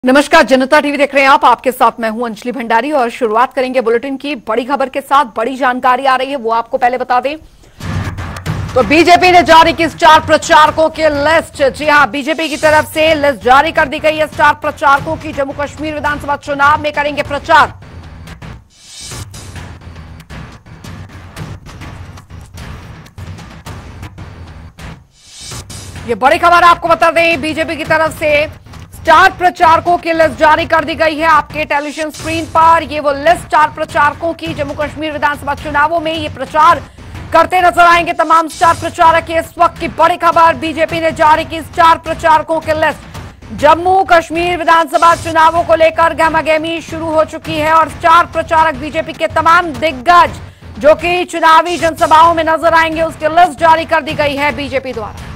नमस्कार, जनता टीवी देख रहे हैं आप। आपके साथ मैं हूं अंजलि भंडारी और शुरुआत करेंगे बुलेटिन की बड़ी खबर के साथ। बड़ी जानकारी आ रही है, वो आपको पहले बता दें तो बीजेपी ने जारी की स्टार प्रचारकों की लिस्ट। जी हां, बीजेपी की तरफ से लिस्ट जारी कर दी गई है स्टार प्रचारकों की। जम्मू कश्मीर विधानसभा चुनाव में करेंगे प्रचार। ये बड़ी खबर आपको बता दें, बीजेपी की तरफ से स्टार प्रचारकों की लिस्ट जारी कर दी गई है आपके टेलीविजन स्क्रीन पर। ये वो लिस्ट स्टार प्रचारकों की जम्मू कश्मीर विधानसभा चुनावों में ये प्रचार करते नजर आएंगे तमाम स्टार प्रचारक। इस वक्त की बड़ी खबर, बीजेपी ने जारी की स्टार प्रचारकों की लिस्ट। जम्मू कश्मीर विधानसभा चुनावों को लेकर गहमागहमी शुरू हो चुकी है और स्टार प्रचारक बीजेपी के तमाम दिग्गज जो कि चुनावी जनसभाओं में नजर आएंगे, उसकी लिस्ट जारी कर दी गई है बीजेपी द्वारा।